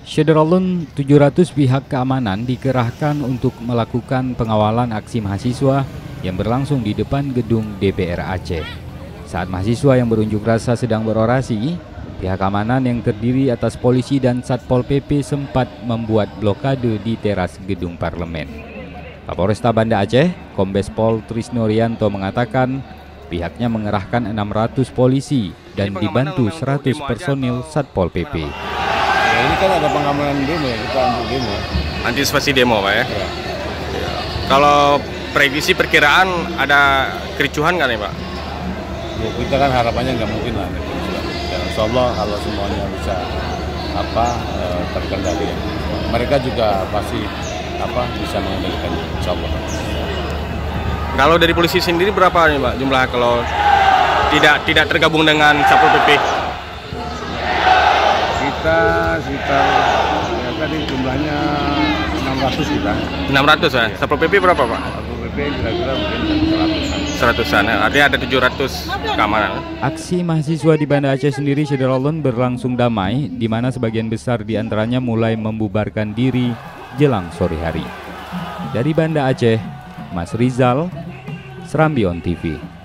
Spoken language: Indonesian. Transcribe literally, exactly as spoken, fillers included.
Syederalun tujuh ratus pihak keamanan dikerahkan untuk melakukan pengawalan aksi mahasiswa yang berlangsung di depan gedung D P R Aceh. Saat mahasiswa yang berunjuk rasa sedang berorasi, pihak keamanan yang terdiri atas polisi dan Satpol P P sempat membuat blokade di teras gedung parlemen. Kapolresta Banda Aceh, Kombes Pol Trisno Rianto mengatakan pihaknya mengerahkan enam ratus polisi dan dibantu seratus personil Satpol P P. Ya, ini kan ada pengamanan demo ya, kita untuk demo. Antisipasi demo, Pak ya? Ya. Ya. Kalau prediksi perkiraan ada kericuhan nggak nih, Pak? Ya, kita kan harapannya nggak mungkin lah. Ya, insya Allah kalau semuanya bisa apa eh, terkendali. Ya. Mereka juga pasti apa bisa mengendalikan, insya Allah. Kalau dari polisi sendiri berapa nih, Pak, jumlah kalau tidak tidak tergabung dengan Satpol P P? Kita sekitar ya tadi jumlahnya enam ratus kita. enam ratus ya? Satpol P P berapa, Pak? Satpol P P kira-kira mungkin seratusan. seratusan ya? Artinya ada tujuh ratus keamanan. Aksi mahasiswa di Banda Aceh sendiri Syederalun berlangsung damai, di mana sebagian besar diantaranya mulai membubarkan diri jelang sore hari. Dari Banda Aceh, Mas Rizal, Serambi On T V.